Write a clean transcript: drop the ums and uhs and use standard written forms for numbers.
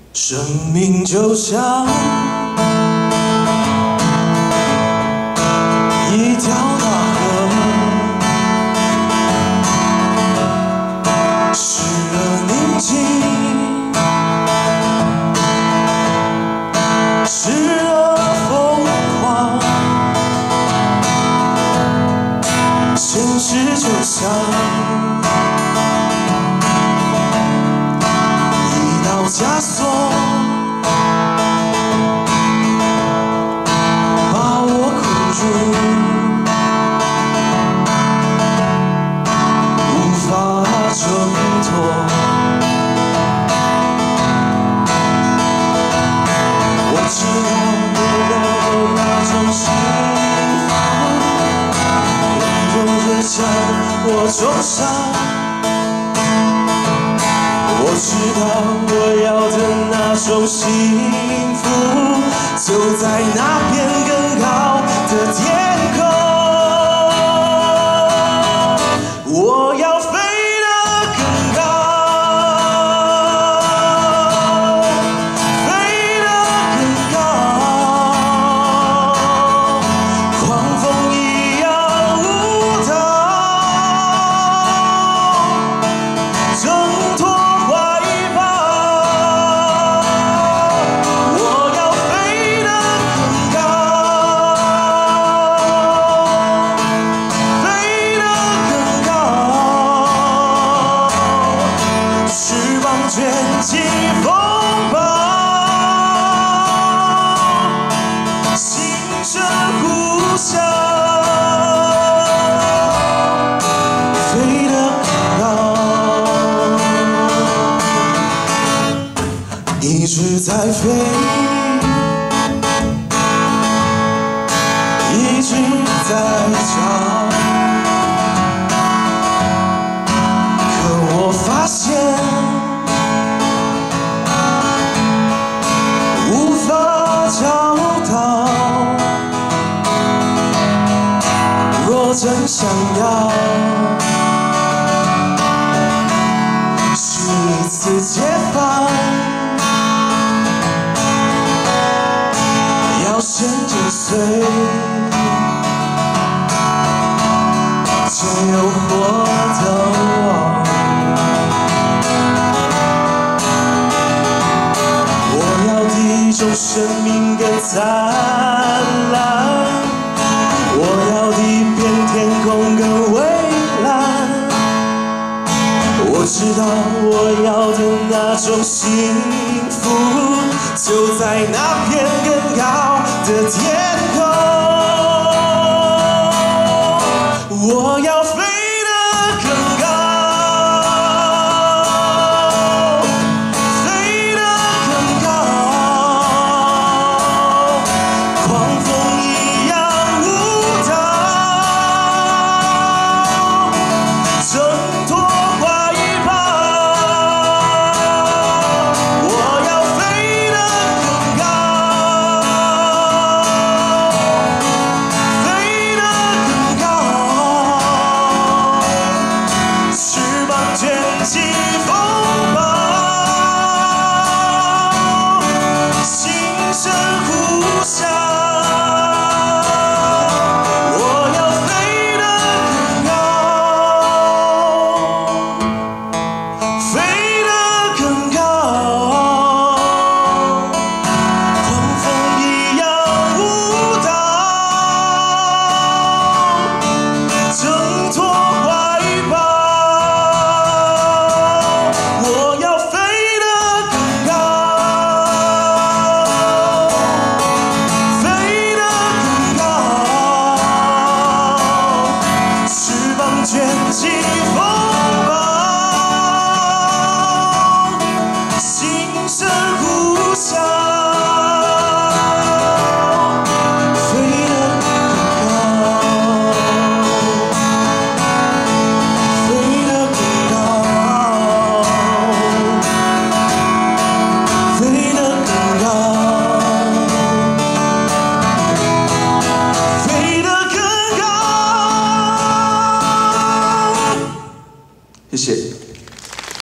生命就像一条大河，时而宁静，时而疯狂。现实就像一道枷锁，把我困住，无法挣脱。我知道我要的那种幸福，温柔地向我种上。我知道我要的那种幸福，就在那片更高的天空。我要飞得更高，飞得更高，狂风一样舞蹈，挣脱。卷起风暴，心声呼啸，飞得更高，一直在飞，一直在找，可我发现。若真想要，是一次解放，要先震碎这诱惑的网。我要的一种生命更灿烂，我要的一片天空更蔚蓝。我知道我要的那种幸福，就在那片更高的天